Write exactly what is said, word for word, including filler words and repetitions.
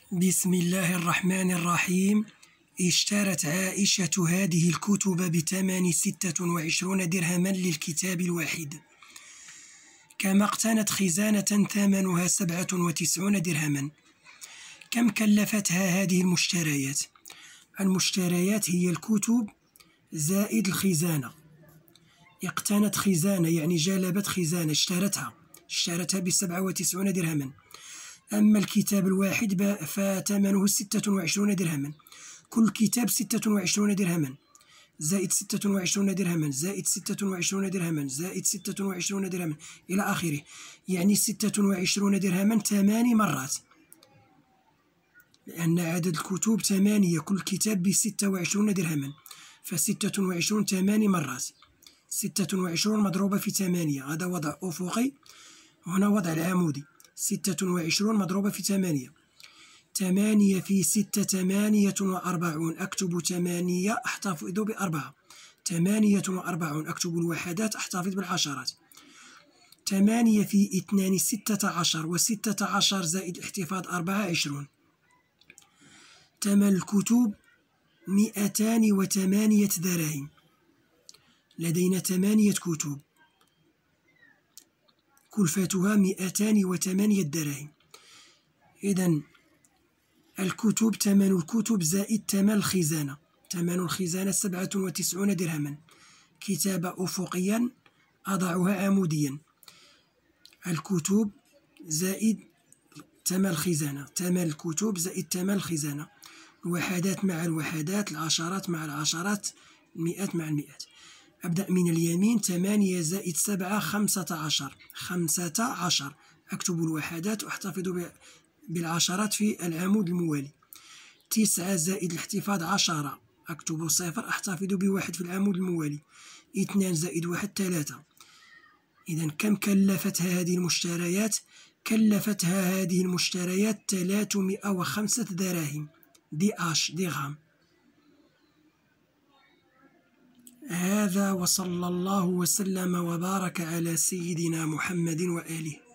بسم الله الرحمن الرحيم. اشترت عائشة هذه الكتب بثمن ستة وعشرين درهما للكتاب الواحد، كما اقتنت خزانة ثمنها سبعة وتسعون درهما. كم كلفتها هذه المشتريات؟ المشتريات هي الكتب زائد الخزانة. اقتنت خزانة يعني جلبت خزانة، اشترتها اشترتها بسبعة وتسعون درهما. أما الكتاب الواحد فثمنه ستة وعشرون درهما. كل كتاب ستة وعشرون درهما زائد ستة وعشرون درهما زائد ستة وعشرون درهما زائد ستة وعشرون درهما إلى آخره، يعني ستة وعشرون درهما ثماني مرات، لأن عدد الكتب ثمانية، كل كتاب بستة وعشرون درهما، فستة وعشرون ثماني مرات. ستة وعشرون مضروبة في ثمانية، هذا وضع أفقي، هنا وضع العمودي. ستة وعشرون مضروبة في ثمانية، ثمانية في ستة ثمانية وأربعون، أكتب ثمانية أحتفظ بأربعة، ثمانية وأربعون أكتب الوحدات أحتفظ بالعشرات، ثمانية في اثنان ستة عشر، وستة عشر زائد الاحتفاظ أربعة عشرون. ثمن الكتب مئتان وثمانية دراهم. لدينا ثمانية كتب كلفتها مئتان وثمانية دراهم. إذن الكتب، ثمن الكتب زائد ثمن الخزانة. ثمن الخزانة سبعة وتسعون درهما، كتابة أفقيا أضعها عموديا. الكتب زائد ثمن الخزانة، ثمن الكتب زائد ثمن الخزانة، الوحدات مع الوحدات، العشرات مع العشرات، المئات مع المئات. أبدأ من اليمين، ثمانية زائد سبعة خمسة عشر، خمسة عشر أكتب الوحدات وأحتفظ بالعشرات في العمود الموالي. تسعة زائد الاحتفاظ عشرة، أكتب صفر أحتفظ بواحد في العمود الموالي. اثنان زائد واحد ثلاثة. إذن كم كلفتها هذه المشتريات؟ كلفتها هذه المشتريات ثلاثمائة وخمسة دراهم، دي اش درهم. هذا، وصلى الله وسلم وبارك على سيدنا محمد وآله.